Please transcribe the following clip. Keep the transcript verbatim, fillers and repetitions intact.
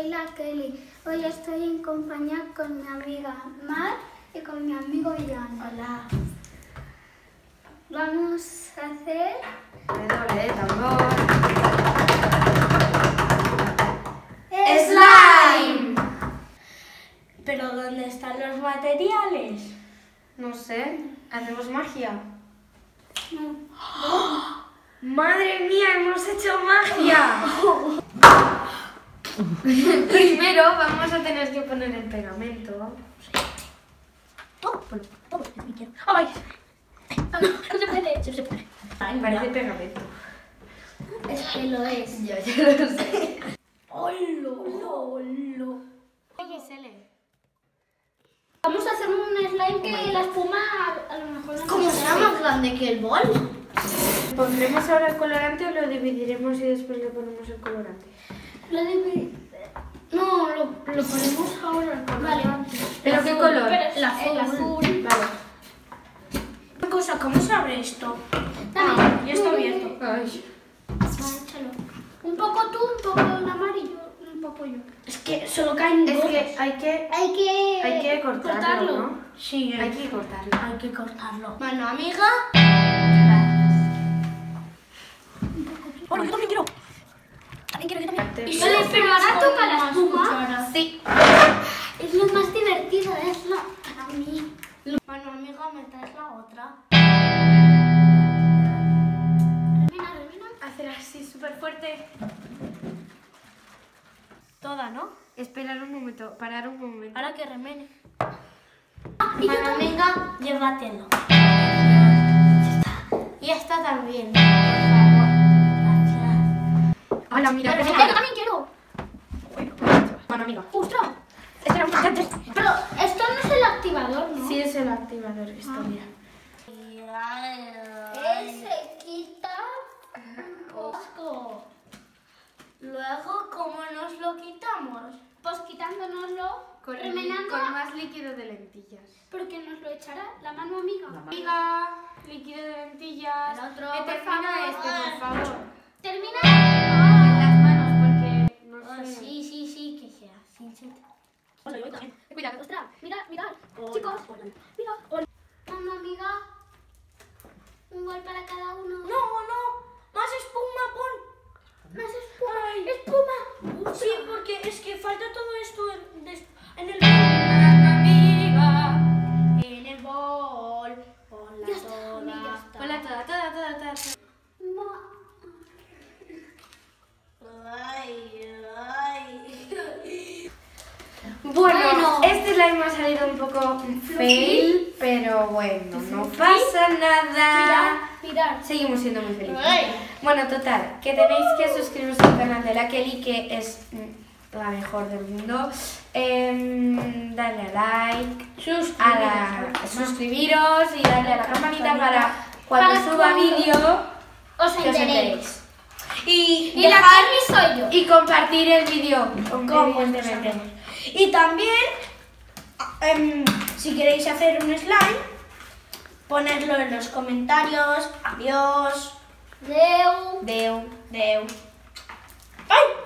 soy la Kelly. Hoy estoy en compañía con mi amiga Mar y con mi amigo Ian. Hola. Vamos a hacer... Redoble de tambor. ¡Slime! ¿Pero dónde están los materiales? No sé, ¿hacemos magia? No. ¡Oh! ¡Madre mía, hemos hecho magia! Primero vamos a tener que poner el pegamento. Todo, todo, es mi quiero. ¡Ay! No se puede. Sí, se puede. Parece pegamento. Es que lo es. Ya, ya lo sé. ¡Holo, holo! X L. Vamos a hacer un slime que la espuma a lo mejor no ¿Cómo se será más grande que el bol? ¿Pondremos ahora el colorante o lo dividiremos y después le ponemos el colorante? Lo divi- No, lo, lo ponemos ahora el colorante. ¿Pero qué color? Pero El azul. El azul. Vale. Una cosa, ¿cómo se abre esto? Dame. Ah, ya está abierto. Ay. Máchalo. Un poco tú, un poco el amarillo, un poco yo. Es que solo caen Es dos. que hay que, Hay que, hay que cortarlo, ¿no? Sí, Hay que cortarlo. hay que cortarlo. Mano amiga. Bueno, yo también quiero. También quiero, yo también. Y Vale, pero ahora toca la espuma. cuchara. Sí. Es lo más divertido, es lo para mí. Mano amiga, me traes la otra. Remina, remina. Hacer así súper fuerte. Toda, ¿no? Esperar un momento, parar un momento. Ahora que remene. Y yo Mano también. amiga, llévatelo. Ya está. Y esta también. Por favor. Gracias. Hola, mira, Pero que yo también quiero. Bueno, amiga. ¡Ostras! Espera un instante. Pero esto no es el activador, ¿no? Sí, es el activador esto, Ah. mira. Ese quita un poco. Luego, ¿cómo nos lo quitamos? Pues quitándonoslo, Con, remenando, con más líquido de lentillas. porque nos lo echará la mano amiga. Amiga, líquido de lentillas. El otro, Me por termina favor. este, por favor. Termina. En las manos, porque no Ah, sé. sí, sí, sí, que sea. Sí, sí. Hola, yo también. Cuidado. Ostras, mira, mirad, Hola, chicos, hola. mira. Mano amiga, un gol para cada uno. No, no. Más espuma, pon. Más espuma. Ay. Espuma. Sí, porque es que falta todo esto en, de- en el Amiga. En el bol. Hola, Ya está, toda. mami, ya está. Hola, toda, toda, toda, toda. Ma- Ay, ay. Bueno, Bueno. este slime ha salido un poco fail, pero bueno, no pasa nada. Mirad, mirad. Seguimos siendo muy felices. Ay. Bueno, total, que tenéis que suscribiros al canal de la Kelly, que es mm, la mejor del mundo. Em, darle a like, a la, suscribiros y darle a la campanita para cuando Para suba cuando vídeo Os que os enteréis. enteréis. Y, Y la Kelly soy yo. Y compartir el vídeo, ¿Cómo evidentemente. Y también, em, si queréis hacer un slime, ponedlo en los comentarios. Adiós. Deu. Deu. Deu. Bye.